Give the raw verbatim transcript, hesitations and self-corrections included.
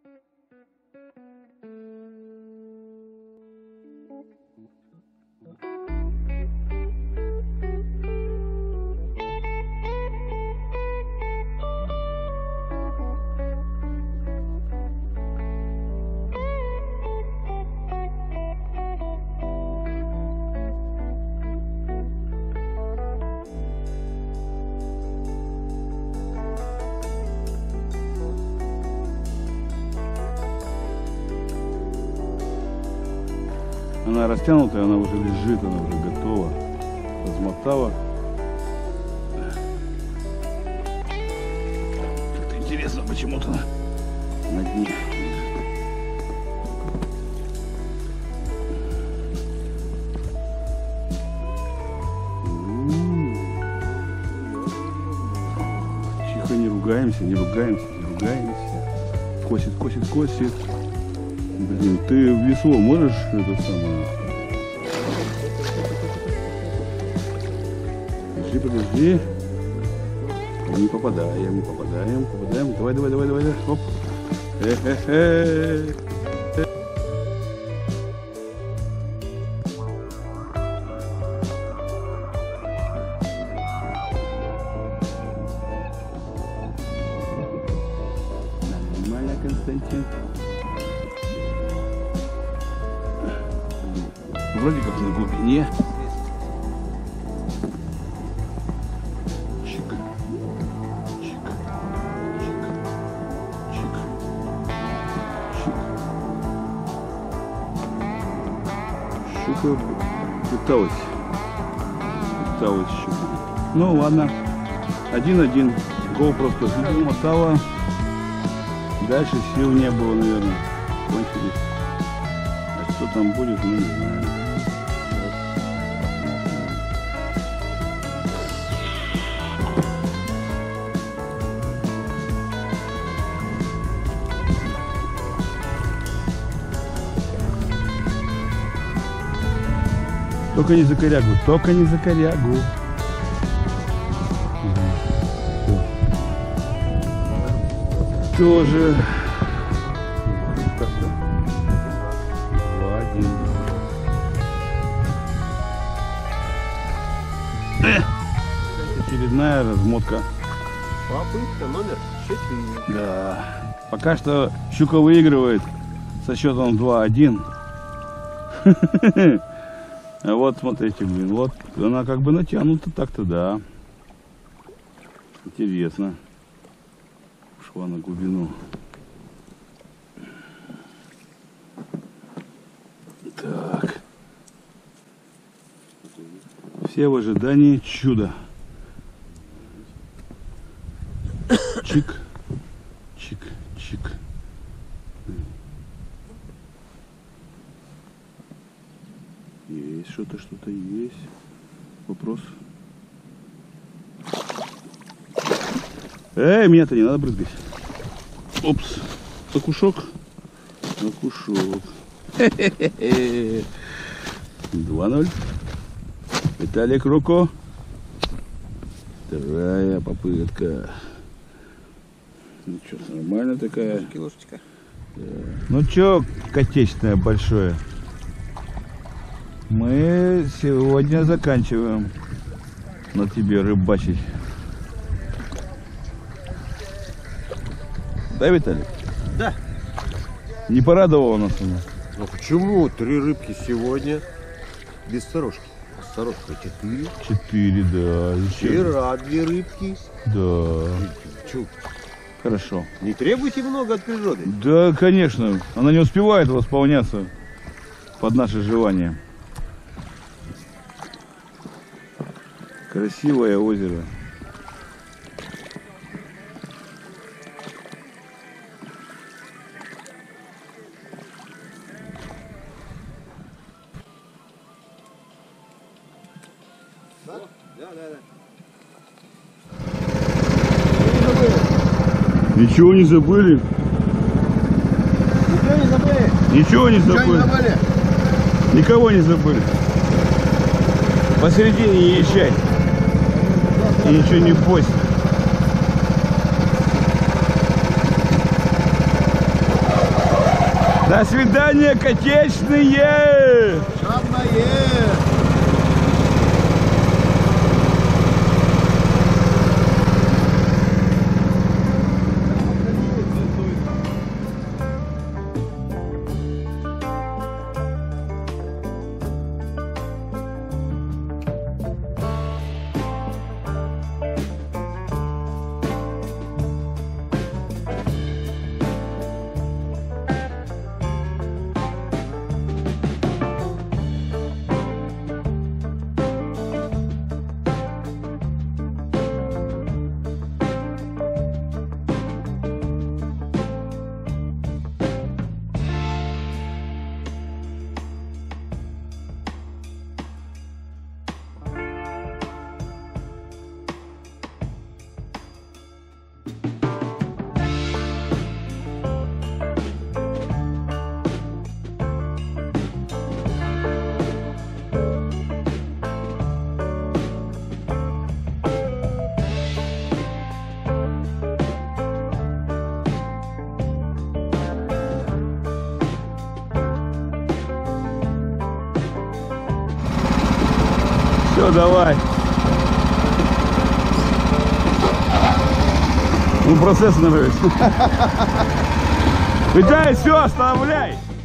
Она растянутая, она уже лежит, она уже готова. Размотала. Как-то интересно, почему-то на дне. Тихо, не ругаемся, не ругаемся, не ругаемся. Косит, косит, косит. Блин, ты весло можешь это самое? Подожди, подожди. Не попадаем, не попадаем, попадаем. Давай, давай, давай, давай, давай. Оп. Хе-хе-хе. Нормально, Константин. Вроде как на глубине. Чик. Чик. Чик. Чик. Чик. Щука пыталась. Пыталась щука. Ну ладно. Один-один. Гол просто мотала. Дальше сил не было, наверное. Кончились. А что там будет, мы не знаем. Только не за корягу, только не за корягу. Тоже. Два, один. Очередная размотка. Попытка номер четыре. Да. Пока что щука выигрывает со счетом два-один. А вот смотрите, блин, вот она как бы натянута так-то, да. Интересно. Ушла на глубину. Так. Все в ожидании чуда. Чик. Чик. Чик. Есть что-то, что-то есть. Вопрос. Эй, меня-то не надо брызгать. Опс. Окушок. Окушок. два-ноль. Виталик Руко. Вторая попытка. Ну что, нормально такая. Килошечка. Да. Ну что, Котечное большое. Мы сегодня заканчиваем на тебе рыбачить. Да, Виталик? Да. Не порадовало нас она? Ну почему? Три рыбки сегодня без сторожки. Сторожка четыре. Четыре, да. Вчера две рыбки. Да. Чу. Хорошо. Не требуйте много от природы. Да, конечно. Она не успевает восполняться под наши желания. Красивое озеро. Да, да, да. Ничего не забыли? Ничего не забыли? Ничего не Ничего забыли. не забыли? Никого не забыли. Посередине езжай. И ничего не бойся. До свидания, Котечные! Жадное! Все, давай. Ну, процесс нравится. Виталий, все, оставляй.